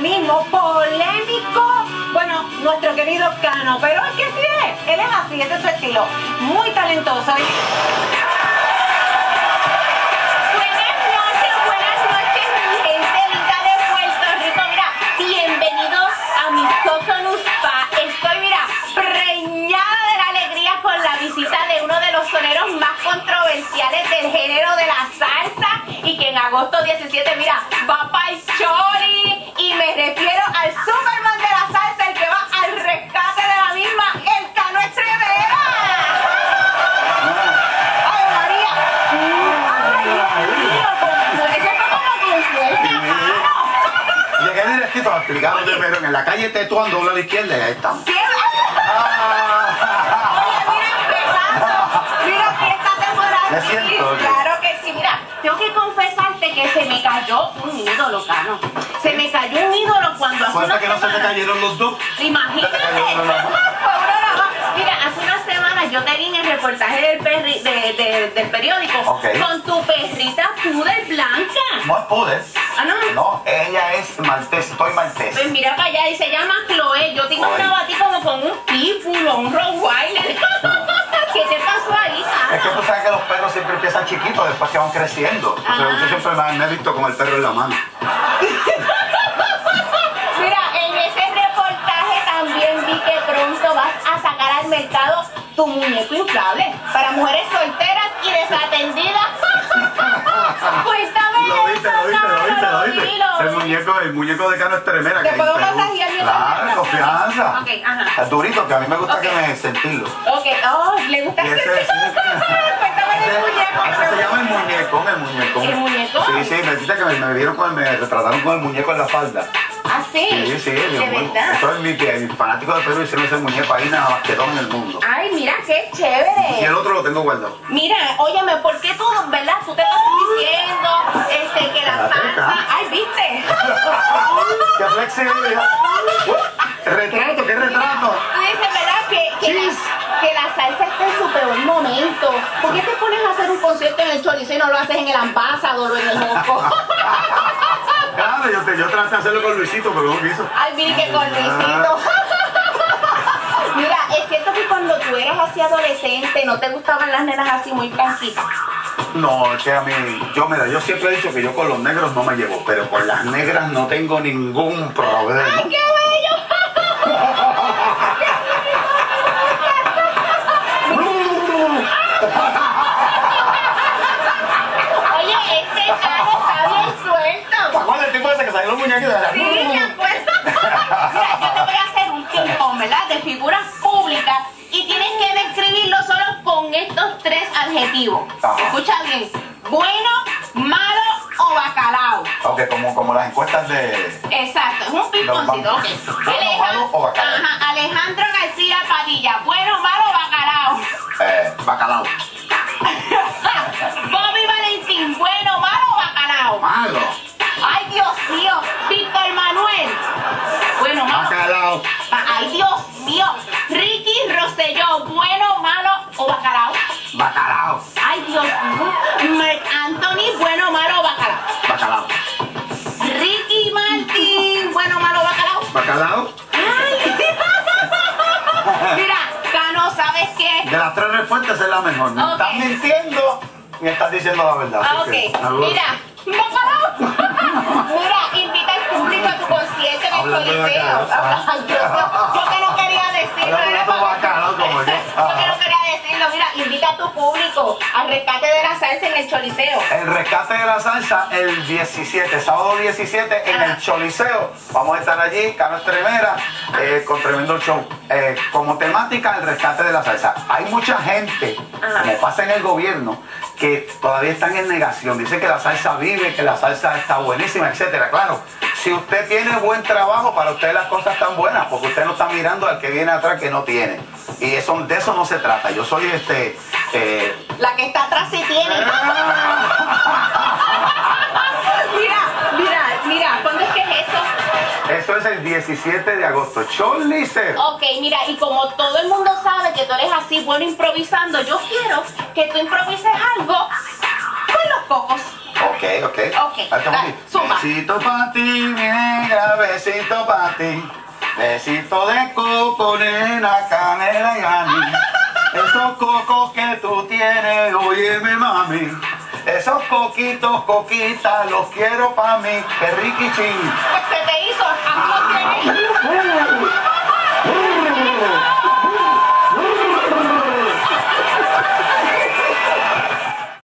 mismo polémico, bueno, nuestro querido Cano, pero es que sí es, él es así, ese es su estilo, muy talentoso. Buenas noches, mi gente linda de Puerto Rico. Mira, bienvenidos a mi Coconut Spa. Estoy, mira, preñada de la alegría con la visita de uno de los soneros más controversiales del género de la salsa y que en agosto 17, mira, va para el Choli, y me refiero al Superman de la salsa, el que va al rescate de la misma, el Cano Estremera. ¡Ay, María! ¡Ay, Dios mío! Eso fue como con fuerza, Cano. Llegué directito a explicarlo de Verón. En la calle Tetuán, doble a la izquierda, y ahí estamos. ¿Qué? Oye, mira, empezando. Mira que esta temporada. Me siento, claro que sí. Mira, tengo que confesarte que se me cayó un ídolo, Cano. Se me cayó un ídolo cuando hace Cuenta una que no se te semana. cayeron los dos. Imagínate. Mira, hace unas semanas yo te vi en el reportaje del periódico con tu perrita Poodle blanca. No es Poodle. Ah, no. No, ella es maltés, estoy maltés. Pues mira para allá y se llama Chloe. Yo tengo una batí como con un pitbull o un rottweiler. ¿Qué te pasó ahí, Cano? Es que tú sabes que los perros siempre empiezan chiquitos, después que van creciendo. Entonces, yo siempre me he visto con el perro en la mano. Mira, en ese reportaje también vi que pronto vas a sacar al mercado tu muñeco inflable para mujeres solteras y desatendidas. Cuéntame Lo viste. Cano, El muñeco de Cano Estremera. ¿Te puedo masajear mi Claro, confianza. Ok, ajá. Es durito, que a mí me gusta Ok. que me sentirlo. Ok, oh, ¿le gusta Y ese, Cuéntame del muñeco. Ese se llama el muñecón. ¿El muñecón? Sí, me dijiste que me vieron me retrataron con el muñeco en la falda. ¿Ah, sí? Sí, ¿De bien verdad? Eso es mi fanático de perro hicieron ese muñeco ahí nada más que todo en el mundo. Ay, mira, qué Y chévere. el otro lo tengo guardado. Mira, óyeme, ¿por qué tú, verdad? Tú te estás diciendo que la salsa... Ay, ¿viste? ¡Qué flexibilidad! ¡Retrato, qué retrato! Tú dices, ¿verdad? Que la salsa está en su peor momento. ¿Por qué te pones a hacer un concierto en el Choliseo y no lo haces en el Ambassador o en el Moco? Claro, yo traté de hacerlo con Luisito, pero no quiso. Ay, mire que con Luisito. Mira, es cierto que cuando tú eras así adolescente no te gustaban las nenas así muy blanquitas. No, es que a mí, yo siempre he dicho que yo con los negros no me llevo, pero con las negras no tengo ningún problema. ¡Ay, qué bello! Oye, este Cano está bien suelto. ¿Te acuerdas del tipo ese que salió los muñequitos? Sí, me acuerdo. Mira, yo te voy a hacer un ping-pong, ¿verdad? De figuras públicas y tienes que describirlo solo con estos tres adjetivos. Ajá. Escucha bien. Bueno, malo o bacalao. Ok, como las encuestas de... Exacto, es un ping-pongcito. Ok. Bueno, malo o bacalao. Ajá, Alejandro García Padilla. Bueno, malo o bacalao. Bacalao. Bobby Valentín. Bueno, malo o bacalao. Malo. Ay, Dios mío. Víctor Manuel. Bueno, malo. Bacalao. Ay, Dios mío. Ricky Rosselló. Bueno, malo o bacalao. Bacalao. Ay, Dios mío. Marc Anthony. Bueno, malo o bacalao. Bacalao. Ricky Martin. Bueno, malo o bacalao. Bacalao. Ay. Mira, Cano, ¿sabes qué? De las tres respuestas es la mejor. Me Ok. estás mintiendo y estás diciendo la verdad. Ah, así que, ok. algo- Mira, bacalao. Mira, invita al público a tu concierto en el Hablando de Coliseo. bacalao. Ay, Dios mío, yo que no quería decirlo. Hablando era de para- bacalao como yo. Yo que no quería decirlo. Mira, invita a tu público al rescate de la salsa en el Choliseo. El rescate de la salsa el 17, sábado 17 en el Choliseo. Vamos a estar allí, Cano Estremera, con tremendo show. Como temática, el rescate de la salsa. Hay mucha gente, como pasa en el gobierno, que todavía están en negación. Dicen que la salsa vive, que la salsa está buenísima, etcétera. Claro, si usted tiene buen trabajo, para usted las cosas están buenas, porque usted no está mirando al que viene atrás que no tiene. Y de eso no se trata. Yo soy La que está atrás sí tiene. Mira, ¿cuándo es que es eso? Eso es el 17 de agosto. Choliseo. Ok, mira, y como todo el mundo sabe que tú eres así bueno improvisando, yo quiero que tú improvises algo con los cocos. Ok. Ok, dale, zumba. Besito para ti, negra, besito para ti. Besito de coco, nena, canela y maní. Esos cocos que tú tienes, óyeme mami. Esos coquitos, coquitas, los quiero para mí. Que riquichín. Pues se te